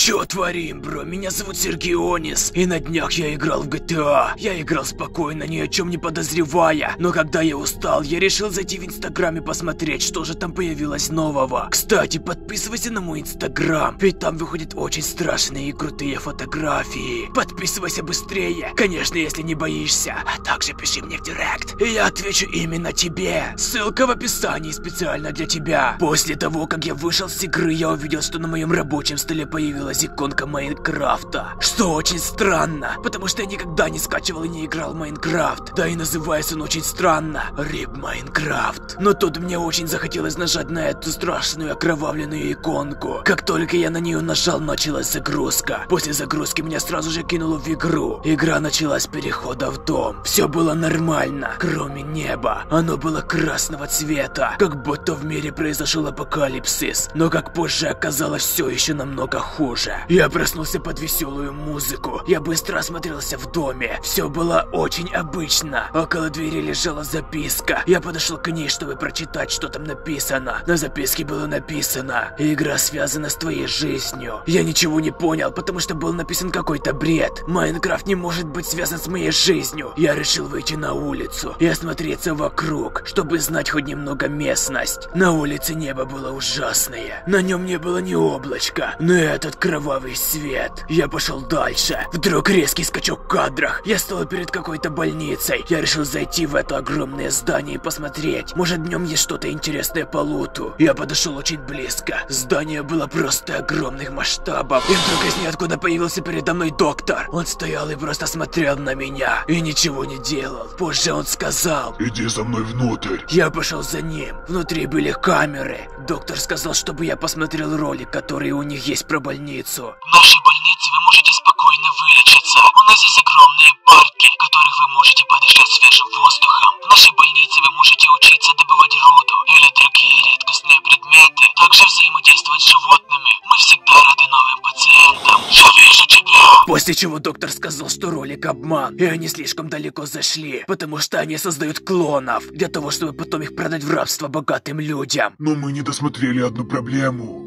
Чё творим, бро? Меня зовут Сергионис, и на днях я играл в GTA. Я играл спокойно, ни о чем не подозревая. Но когда я устал, я решил зайти в Инстаграм и посмотреть, что же там появилось нового. Кстати, подписывайся на мой Инстаграм, ведь там выходят очень страшные и крутые фотографии. Подписывайся быстрее, конечно, если не боишься. А также пиши мне в директ, и я отвечу именно тебе. Ссылка в описании специально для тебя. После того, как я вышел с игры, я увидел, что на моем рабочем столе появилась иконка Майнкрафта. Что очень странно, потому что я никогда не скачивал и не играл в Майнкрафт. Да и называется он очень странно. RIP Майнкрафт. Но тут мне очень захотелось нажать на эту страшную окровавленную иконку. Как только я на нее нажал, началась загрузка. После загрузки меня сразу же кинуло в игру. Игра началась с перехода в дом. Все было нормально, кроме неба. Оно было красного цвета, как будто в мире произошел апокалипсис. Но как позже оказалось, все еще намного хуже. Я проснулся под веселую музыку. Я быстро осмотрелся в доме. Все было очень обычно. Около двери лежала записка. Я подошел к ней, чтобы прочитать, что там написано. На записке было написано: игра связана с твоей жизнью. Я ничего не понял, потому что был написан какой-то бред. Майнкрафт не может быть связан с моей жизнью. Я решил выйти на улицу и осмотреться вокруг, чтобы знать хоть немного местность. На улице небо было ужасное. На нем не было ни облачка. Но этот кровавый свет. Я пошел дальше. Вдруг резкий скачок в кадрах. Я стал перед какой-то больницей. Я решил зайти в это огромное здание и посмотреть. Может, в нем есть что-то интересное по луту. Я подошел очень близко. Здание было просто огромных масштабов. И вдруг из ниоткуда появился передо мной доктор. Он стоял и просто смотрел на меня. И ничего не делал. Позже он сказал: иди за мной внутрь. Я пошел за ним. Внутри были камеры. Доктор сказал, чтобы я посмотрел ролик, который у них есть про больницу. В нашей больнице вы можете спокойно вылечиться. У нас есть огромные парки, в которых вы можете подышать свежим воздухом. В нашей больнице вы можете учиться добывать руду или другие редкостные предметы. Также взаимодействовать с животными. Мы всегда рады новым пациентам. Я вижу тебя. После чего доктор сказал, что ролик обман, и они слишком далеко зашли, потому что они создают клонов, для того, чтобы потом их продать в рабство богатым людям. Но мы не досмотрели одну проблему.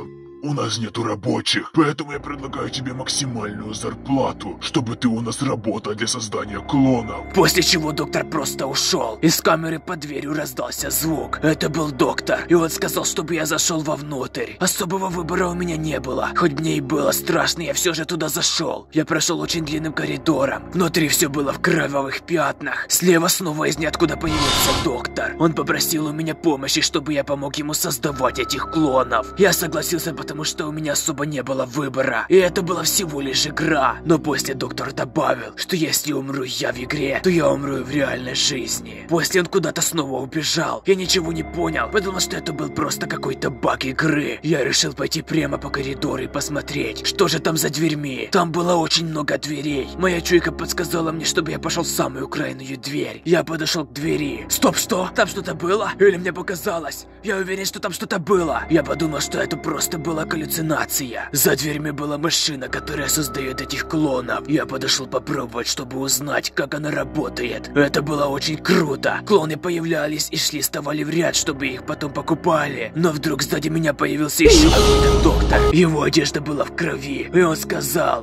У нас нету рабочих, поэтому я предлагаю тебе максимальную зарплату, чтобы ты у нас работал для создания клонов. После чего доктор просто ушел. Из камеры под дверью раздался звук. Это был доктор, и он сказал, чтобы я зашел вовнутрь. Особого выбора у меня не было. Хоть мне и было страшно, я все же туда зашел. Я прошел очень длинным коридором. Внутри все было в кровавых пятнах. Слева снова из ниоткуда появился доктор. Он попросил у меня помощи, чтобы я помог ему создавать этих клонов. Я согласился, потому что у меня особо не было выбора. И это была всего лишь игра. Но после доктор добавил, что если умру я в игре, то я умру и в реальной жизни. После он куда-то снова убежал. Я ничего не понял, подумал, что это был просто какой-то баг игры. Я решил пойти прямо по коридору и посмотреть, что же там за дверьми. Там было очень много дверей. Моя чуйка подсказала мне, чтобы я пошел в самую крайнюю дверь. Я подошел к двери. Стоп, что? Там что-то было? Или мне показалось? Я уверен, что там что-то было. Я подумал, что это просто была галлюцинация. За дверьми была машина, которая создает этих клонов. Я подошел попробовать, чтобы узнать, как она работает. Это было очень круто. Клоны появлялись и шли, вставали в ряд, чтобы их потом покупали. Но вдруг сзади меня появился еще какой-то доктор. Его одежда была в крови, и он сказал: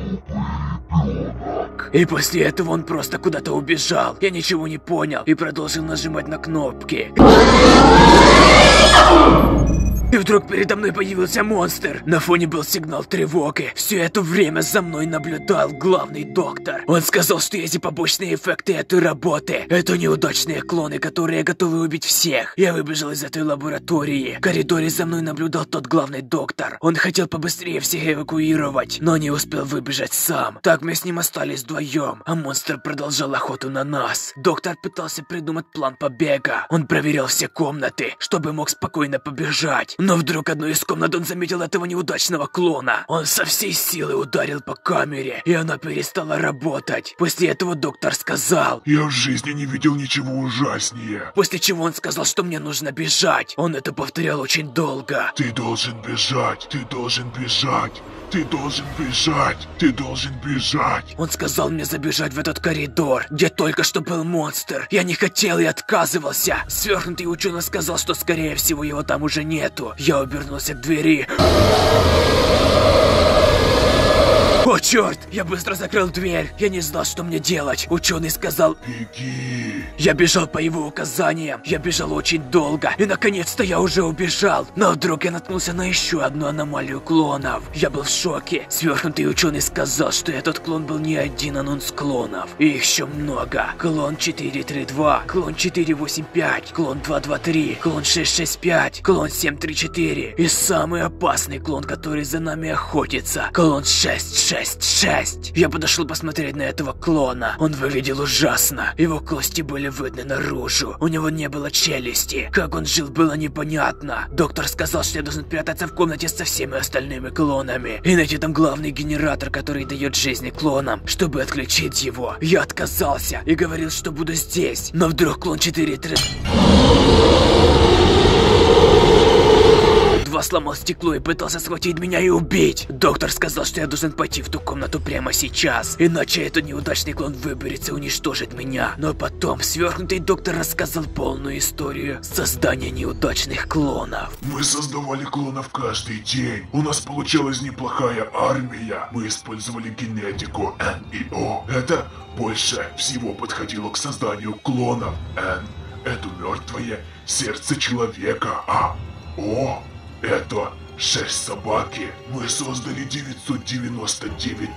и после этого он просто куда-то убежал. Я ничего не понял и продолжил нажимать на кнопки. И вдруг передо мной появился монстр. На фоне был сигнал тревоги. Все это время за мной наблюдал главный доктор. Он сказал, что эти побочные эффекты этой работы — это неудачные клоны, которые готовы убить всех. Я выбежал из этой лаборатории. В коридоре за мной наблюдал тот главный доктор. Он хотел побыстрее всех эвакуировать, но не успел выбежать сам. Так мы с ним остались вдвоем, а монстр продолжал охоту на нас. Доктор пытался придумать план побега. Он проверял все комнаты, чтобы мог спокойно побежать. Но вдруг одну из комнат он заметил этого неудачного клона. Он со всей силы ударил по камере, и она перестала работать. После этого доктор сказал: я в жизни не видел ничего ужаснее. После чего он сказал, что мне нужно бежать. Он это повторял очень долго. Ты должен бежать, ты должен бежать. Ты должен бежать, ты должен бежать. Он сказал мне забежать в этот коридор, где только что был монстр. Я не хотел и отказывался. Сверхнутый ученый сказал, что скорее всего его там уже нету. Я обернулся к двери. О, черт! Я быстро закрыл дверь. Я не знал, что мне делать. Ученый сказал... Беги. Я бежал по его указаниям. Я бежал очень долго. И наконец-то я уже убежал. Но вдруг я наткнулся на еще одну аномалию клонов. Я был в шоке. Свергнутый ученый сказал, что этот клон был не один анонс клонов. И их еще много. Клон 432, клон 485, клон 223, клон 665, клон 734. И самый опасный клон, который за нами охотится. Клон 666. Я подошел посмотреть на этого клона. Он выглядел ужасно. Его кости были видны наружу. У него не было челюсти. Как он жил, было непонятно. Доктор сказал, что я должен прятаться в комнате со всеми остальными клонами. И найти там главный генератор, который дает жизни клонам, чтобы отключить его. Я отказался и говорил, что буду здесь. Но вдруг клон 4-3... сломал стекло и пытался схватить меня и убить. Доктор сказал, что я должен пойти в ту комнату прямо сейчас, иначе этот неудачный клон выберется и уничтожит меня. Но потом свергнутый доктор рассказал полную историю создания неудачных клонов. Мы создавали клонов каждый день. У нас получалась неплохая армия. Мы использовали генетику N и O. Это больше всего подходило к созданию клонов. N — это мертвое сердце человека, а O — это 6 собаки. Мы создали 999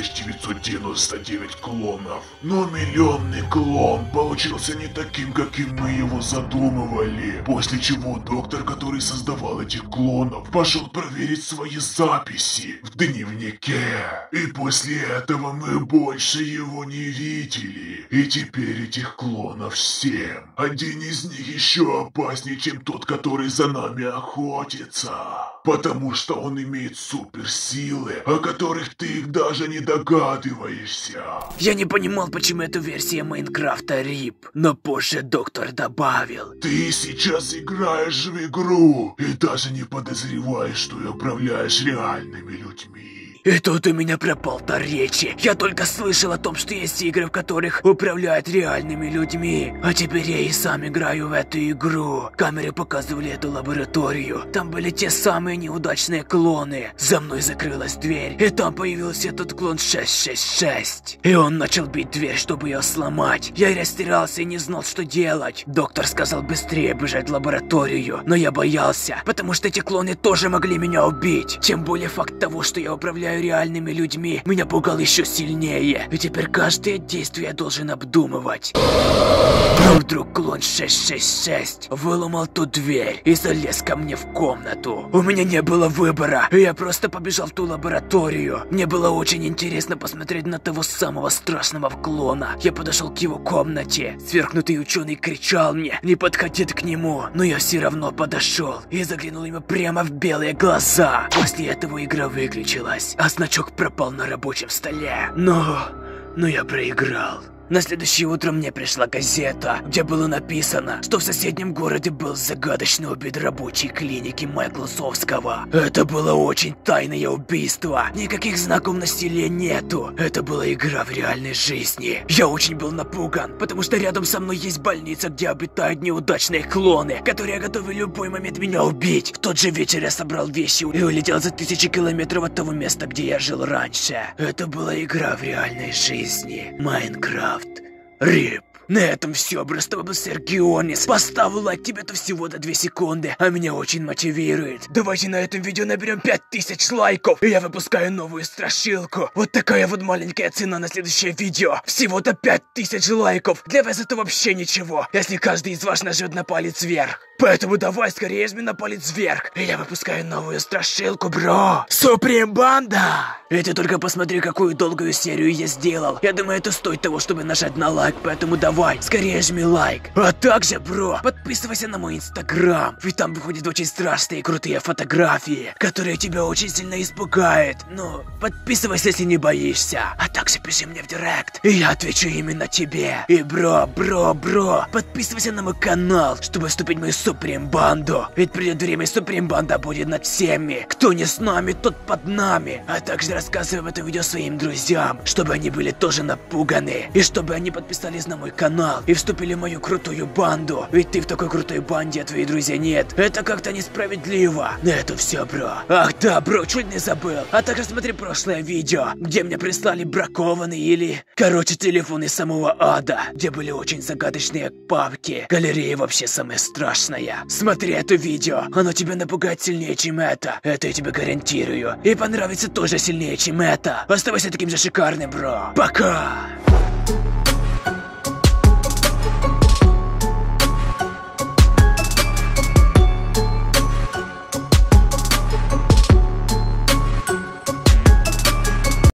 999 клонов. Но миллионный клон получился не таким, каким мы его задумывали. После чего доктор, который создавал этих клонов, пошел проверить свои записи в дневнике. И после этого мы больше его не видели. И теперь этих клонов 7. Один из них еще опаснее, чем тот, который за нами охотится. Потому что он имеет суперсилы, о которых ты даже не догадываешься. Я не понимал, почему эта версия Майнкрафта рип, но позже доктор добавил. Ты сейчас играешь в игру и даже не подозреваешь, что управляешь реальными людьми. И тут у меня пропал дар речи. Я только слышал о том, что есть игры, в которых управляют реальными людьми. А теперь я и сам играю в эту игру. Камеры показывали эту лабораторию. Там были те самые неудачные клоны. За мной закрылась дверь, и там появился этот клон 666. И он начал бить дверь, чтобы ее сломать. Я растерялся и не знал, что делать. Доктор сказал быстрее бежать в лабораторию, но я боялся, потому что эти клоны тоже могли меня убить. Тем более факт того, что я управляю реальными людьми, меня пугал еще сильнее. И теперь каждое действие я должен обдумывать. Но вдруг клон 666 выломал ту дверь и залез ко мне в комнату. У меня не было выбора, и я просто побежал в ту лабораторию. Мне было очень интересно посмотреть на того самого страшного клона. Я подошел к его комнате. Свергнутый ученый кричал мне не подходить к нему, но я все равно подошел и заглянул ему прямо в белые глаза. После этого игра выключилась, а значок пропал на рабочем столе. Но я проиграл. На следующее утро мне пришла газета, где было написано, что в соседнем городе был загадочно убит рабочий клиники Майклсовского. Это было очень тайное убийство. Никаких знаков насилия нету. Это была игра в реальной жизни. Я очень был напуган, потому что рядом со мной есть больница, где обитают неудачные клоны, которые готовы в любой момент меня убить. В тот же вечер я собрал вещи и улетел за 1000 километров от того места, где я жил раньше. Это была игра в реальной жизни. Майнкрафт. Рип. На этом все, бро, с тобой был Сергионис. Поставь лайк, тебе-то всего-то 2 секунды, а меня очень мотивирует. Давайте на этом видео наберем 5000 лайков, и я выпускаю новую страшилку. Вот такая вот маленькая цена на следующее видео. Всего-то 5000 лайков. Для вас это вообще ничего, если каждый из вас нажмет на палец вверх. Поэтому давай скорее жми на палец вверх, и я выпускаю новую страшилку, бро. Суприм Банда! И ты только посмотри, какую долгую серию я сделал. Я думаю, это стоит того, чтобы нажать на лайк, поэтому давай, скорее жми лайк. А также, бро, подписывайся на мой инстаграм, ведь там выходят очень страшные и крутые фотографии, которые тебя очень сильно испугают. Ну, подписывайся, если не боишься. А также пиши мне в директ, и я отвечу именно тебе. И бро, подписывайся на мой канал, чтобы вступить в мою Суприм Банду. Ведь придет время, и Суприм Банда будет над всеми. Кто не с нами, тот под нами. А также рассказывай в этом видео своим друзьям, чтобы они были тоже напуганы. И чтобы они подписались на мой канал и вступили в мою крутую банду. Ведь ты в такой крутой банде, а твои друзья нет. Это как-то несправедливо. На это все, бро. Ах да, бро, чуть не забыл. А также смотри прошлое видео, где мне прислали бракованный или... Короче, телефон из самого ада, где были очень загадочные папки. Галерея вообще самая страшная. Смотри это видео, оно тебя напугает сильнее, чем это. Это я тебе гарантирую. И понравится тоже сильнее, чем это. Оставайся таким же шикарным, бро. Пока!